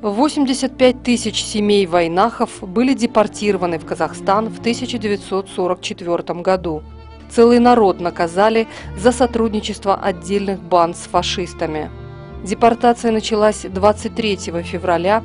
85 тысяч семей вайнахов были депортированы в Казахстан в 1944 году. Целый народ наказали за сотрудничество отдельных банд с фашистами. Депортация началась 23 февраля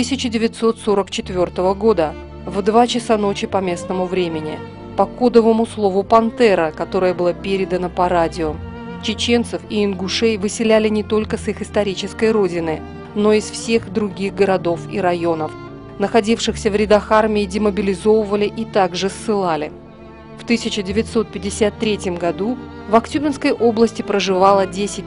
1944 года в 2 часа ночи по местному времени по кодовому слову «Пантера», которое было передано по радио. Чеченцев и ингушей выселяли не только с их исторической родины, но и из всех других городов и районов. Находившихся в рядах армии демобилизовывали и также ссылали. В 1953 году в Актюбинской области проживало 10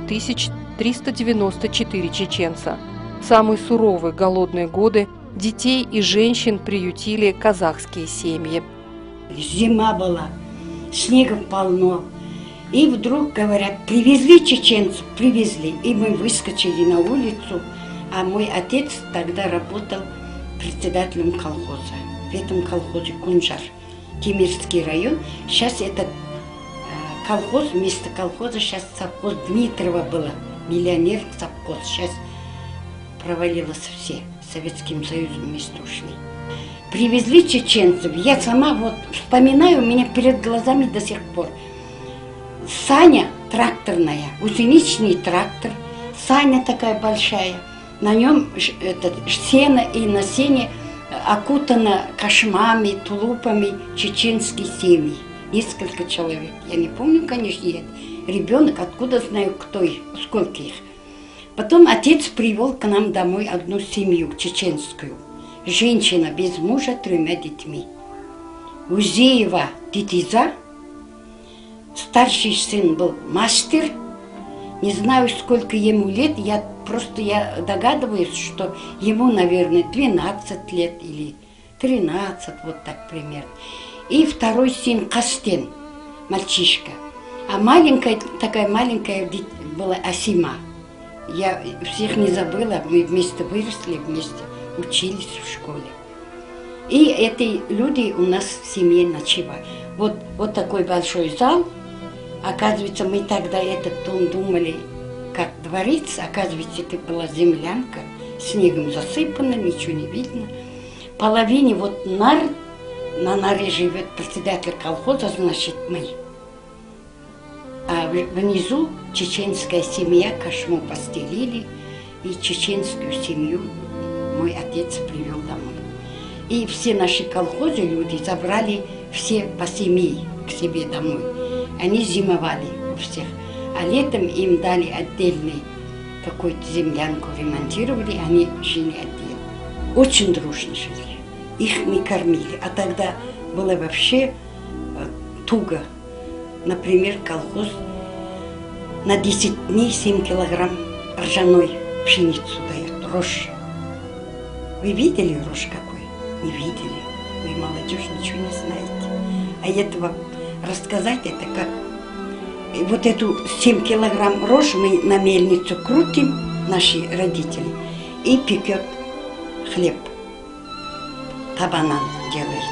394 чеченца. В самые суровые голодные годы детей и женщин приютили казахские семьи. Зима была, снега полно. И вдруг, говорят, привезли чеченцев, привезли. И мы выскочили на улицу. А мой отец тогда работал председателем колхоза. В этом колхозе Кунжар, Темирский район. Сейчас этот колхоз, вместо колхоза сейчас совхоз Дмитрова было. Миллионер совхоз. Сейчас провалилось все. Советским Союзом вместе ушли. Привезли чеченцев. Я сама вот вспоминаю, у меня перед глазами до сих пор. Саня тракторная, гусеничный трактор. Саня такая большая. На нем сено, и на сене окутано кошмами, тулупами чеченские семьи. Несколько человек. Я не помню, конечно, ребенок, откуда знаю, кто их, сколько их. Потом отец привел к нам домой одну семью чеченскую. Женщина без мужа, 3 детьми. Узеева Титиза, старший сын был мастер. Не знаю, сколько ему лет, я догадываюсь, что ему, наверное, 12 лет или 13, вот так примерно. И второй сын Кастен, мальчишка. А такая маленькая была Асима. Я всех не забыла, мы вместе выросли, вместе учились в школе. И эти люди у нас в семье ночевали. Вот такой большой зал. Оказывается, мы тогда этот дом думали, как дворец. Оказывается, это была землянка, снегом засыпана, ничего не видно. Половине вот на норе живет председатель колхоза, значит, мы. А внизу чеченская семья, кошму постелили, и чеченскую семью мой отец привел домой. И все наши колхозы люди забрали все по семье к себе домой. Они зимовали у всех, а летом им дали отдельный какую-то землянку, ремонтировали, они жили отдельно. Очень дружно жили, их не кормили, а тогда было вообще туго. Например, колхоз на 10 дней 7 килограмм ржаной пшеницу дает, рожь. Вы видели рожь какой? Не видели. Вы, молодежь, ничего не знаете. А этого рассказать, это как... Вот эту 7 килограмм рожь мы на мельницу крутим, наши родители, и пекет хлеб. Табанан делает.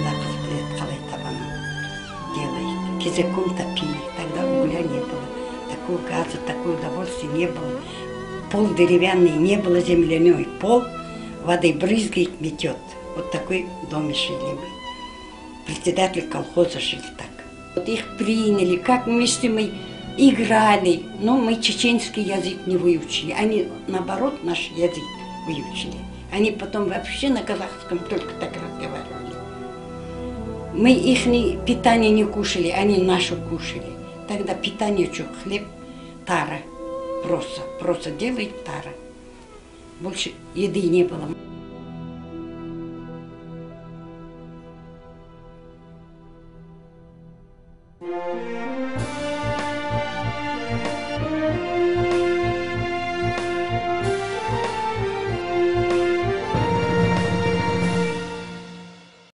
Кизяком топили, тогда угля не было, такого газа, такого удовольствия не было. Пол деревянный, не было земляной, пол воды брызгает, метет. Вот такой доме жили мы. Председатель колхоза жил так. Вот их приняли, как вместе мы играли, но мы чеченский язык не выучили. Они, наоборот, наш язык выучили. Они потом вообще на казахском только так разговаривали. Мы их питание не кушали, они нашу кушали. Тогда питание что? Хлеб, тара, проса делает тара. Больше еды не было.